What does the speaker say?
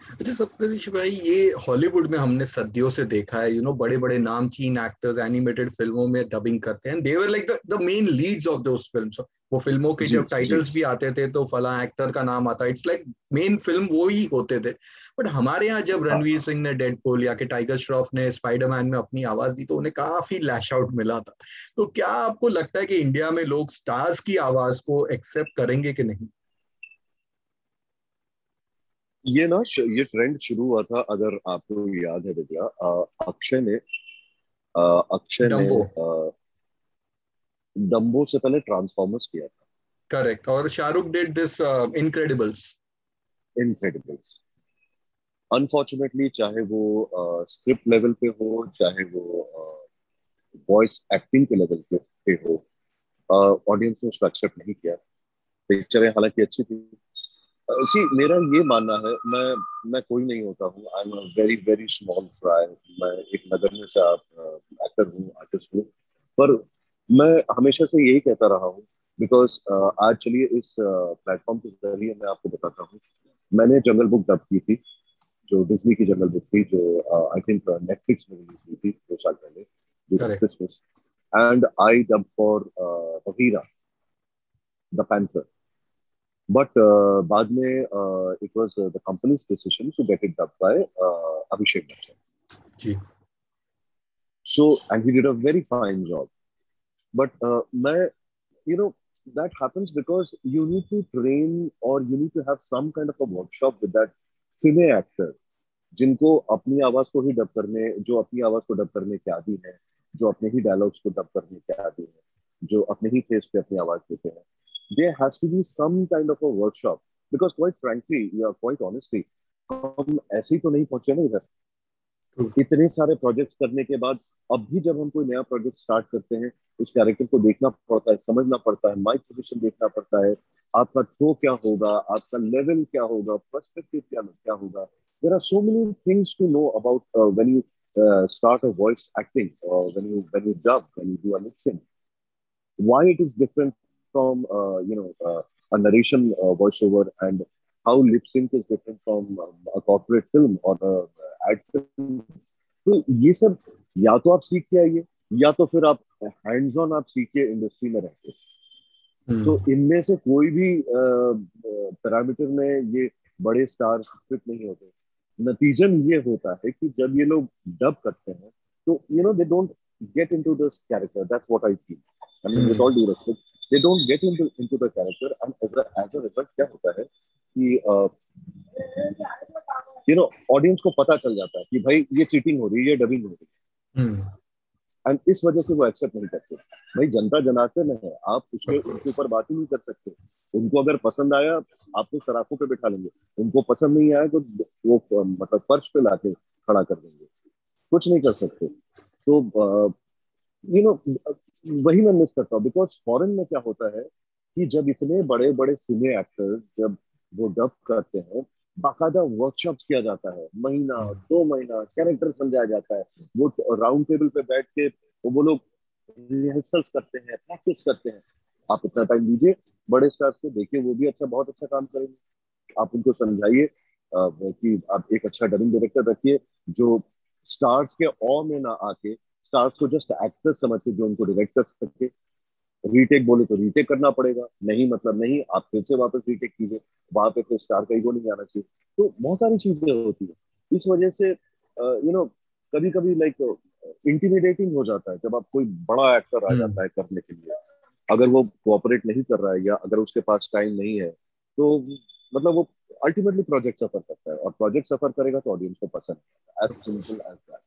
अच्छा सप्तऋषि भाई, ये हॉलीवुड में हमने सदियों से देखा है, बड़े बड़े नामचीन एक्टर्स एनिमेटेड फिल्मों में डबिंग करते हैं, they were like the main leads of those films. वो फिल्मों के जी जब जी। टाइटल्स भी आते थे तो फला एक्टर का नाम आता, इट्स लाइक मेन फिल्म वो ही होते थे। बट हमारे यहाँ जब हाँ रणवीर हाँ। सिंह ने डेडपूल या कि टाइगर श्रॉफ ने स्पाइडरमैन में अपनी आवाज दी तो उन्हें काफी लैश आउट मिला था। तो क्या आपको लगता है कि इंडिया में लोग स्टार्स की आवाज को एक्सेप्ट करेंगे कि नहीं? ये ना ये ट्रेंड शुरू हुआ था, अगर आपको याद है दिव्या, अक्षय ने डम्बो। डम्बो से पहले ट्रांसफॉर्मर्स किया था। करेक्ट, और Shahrukh did this Incredibles. Incredibles. Unfortunately, चाहे वो स्क्रिप्ट लेवल पे हो, चाहे वो वॉइस एक्टिंग के लेवल पे हो, ऑडियंस ने उसको एक्सेप्ट नहीं किया। पिक्चरें हालांकि अच्छी थी। सी, मेरा ये मानना है, मैं कोई नहीं होता हूँ। I am a very very small fry. मैं एक नगण्य सा एक्टर हूँ, आर्टिस्ट हूँ। पर मैं हमेशा से यही कहता रहा हूँ, बिकॉज आज चलिए इस प्लेटफॉर्म के जरिए मैं आपको बताता हूँ। मैंने जंगल बुक डब की थी, जो डिज्नी की जंगल बुक थी, जो आई थिंक नेटफ्लिक्स में रिलीज हुई थी 2 साल पहले during correct. Christmas. And I dub for Bagheera the panther. But बाद में it was the company's decision to get it dub by Abhishek Bachchan. Ji. So and he did a very fine job. But मैं, you know, that happens because you need to train, or you need to have some kind of a workshop with that cine actor, जिनको अपनी आवाज को ही dub करने, जो अपनी आवाज को डब करने के आदी है, जो अपने ही डायलॉग्स को डब करने के आदी है, जो अपने ही फेस पे अपनी आवाज देते हैं। there has to be some kind of a workshop, because quite frankly, yeah, quite honestly, हम ऐसे ही तो नहीं पहुंचे ना इधर। ट्रू। इतने सारे प्रोजेक्ट्स करने के बाद अब भी जब हम कोई नया प्रोजेक्ट स्टार्ट करते हैं, उस कैरेक्टर को देखना पड़ता है, समझना पड़ता है, माइक पोजीशन देखना पड़ता है, आपका थ्रो क्या होगा, आपका लेवल क्या होगा, पर्सपेक्टिव क्या क्या होगा। There are so many things to know about when you start a voice acting, or when you dub, when you do a lip sync. Why it is different from a narration voiceover, and how lip sync is different from a corporate film or a ad film. तो ये सब या तो आप सीख के आइए, या तो फिर आप हैंड्स ऑन आप सीखिए इंडस्ट्री में रहते। तो हम्म। इनमें से कोई भी पैरामीटर में ये बड़े स्टार फिट नहीं होते। नतीजन ये होता है कि जब ये लोग डब करते हैं, तो they don't get into this character. That's what I feel. I mean, with hmm. All due respect, they don't get into into the character. And as a result क्या होता है कि ऑडियंस को पता चल जाता है कि भाई ये चीटिंग हो रही है, ये डबिंग हो रही हम्म। है। एंड इस वजह से वो एक्सेप्ट नहीं करते। भाई जनता जनार्दन है, आप उसके ऑफ उनके कोर्स। ऊपर बात ही नहीं कर सकते। उनको अगर पसंद आया, आपको सराफों पे बिठा लेंगे। उनको पसंद नहीं आया तो वो मतलब फर्श पे लाके खड़ा कर देंगे। कुछ नहीं कर सकते। तो यू नो वही मैं मिस करता हूँ, बिकॉज फॉरेन में क्या होता है कि जब इतने बड़े बड़े सिने एक्टर्स जब वो डब करते हैं, बाकायदा वर्कशॉप्स किया जाता है, महीना 2 महीना कैरेक्टर समझाया जाता है। वो राउंड टेबल पे बैठ के वो लोग रिहर्सल्स करते हैं, प्रैक्टिस करते हैं। आप इतना टाइम दीजिए, बड़े स्टार्स को देखिए, वो भी अच्छा, बहुत अच्छा काम करेंगे। आप उनको समझाइए कि आप एक अच्छा डबिंग डायरेक्टर रखिए, जो स्टार्स के ऑ में ना आके स्टार्स को जस्ट एक्टर समझ के जो उनको डायरेक्ट कर सके। रीटेक बोले तो रीटेक करना पड़ेगा, नहीं मतलब नहीं, आप फिर से वापस रीटेक कीजिए। वहां पे फिर स्टार का ईगो नहीं आना चाहिए। तो बहुत सारी चीजें होती है। इस वजह से कभी कभी लाइक इंटिमिडेटिंग हो जाता है जब आप कोई बड़ा एक्टर आ हम्म। जाता है करने के लिए। अगर वो कोऑपरेट नहीं कर रहा है, या अगर उसके पास टाइम नहीं है, तो मतलब वो अल्टीमेटली प्रोजेक्ट सफर करता है, और प्रोजेक्ट सफर करेगा तो ऑडियंस को पसंद है। As simple as that.